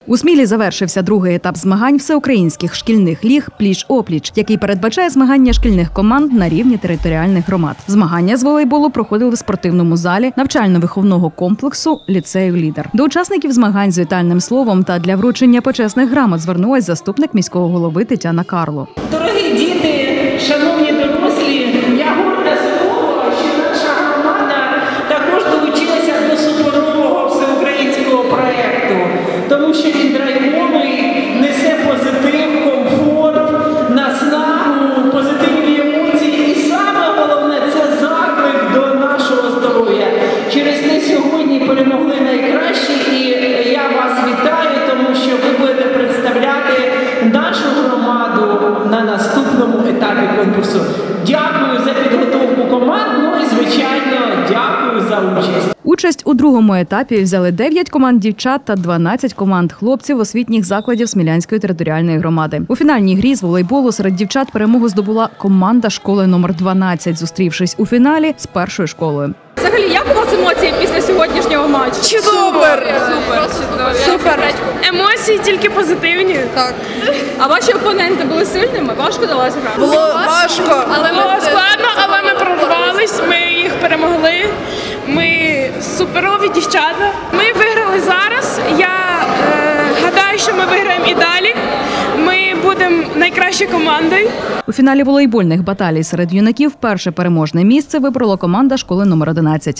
У Смілі завершився другий етап змагань всеукраїнських шкільних ліг «Пліч-опліч», який передбачає змагання шкільних команд на рівні територіальних громад. Змагання з волейболу проходили в спортивному залі навчально-виховного комплексу ліцею «Лідер». До учасників змагань з вітальним словом та для вручення почесних грамот звернулась заступник міського голови Тетяна Карло. Дорогі діти, шановні дорослі, я горда з того, що наша громада також долучилася до суперового всеукраїнського проєкту, тому що він драйвовий, несе позитив, комфорт, наснагу, позитивні емоції і саме головне – це заклик до нашого здоров'я. Через те сьогодні перемогли найкращі і я вас вітаю, тому що ви будете представляти нашу громаду на наступному етапі конкурсу. Дякую за підготовку команд, ну і, звичайно, дякую за участь. Участь у другому етапі взяли 9 команд дівчат та 12 команд хлопців освітніх закладів Смілянської територіальної громади. У фінальній грі з волейболу серед дівчат перемогу здобула команда школи номер 12, зустрівшись у фіналі з першою школою. Взагалі, як у вас емоції після сьогоднішнього матчу? Супер! Супер! Емоції тільки позитивні. Так. А ваші опоненти були сильними? Важко далася гра? Було важко. Було складно, але ми прорвались, ми їх перемогли. Ми суперові дівчата. Ми виграли зараз. Я гадаю, що ми виграємо і далі. Ми будемо найкращою командою. У фіналі волейбольних баталій серед юнаків перше переможне місце вибрала команда школи номер 11.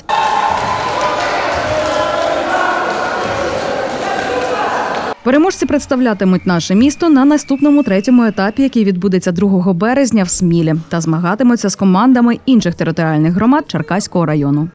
Переможці представлятимуть наше місто на наступному третьому етапі, який відбудеться 2 березня в Смілі, та змагатимуться з командами інших територіальних громад Черкаського району.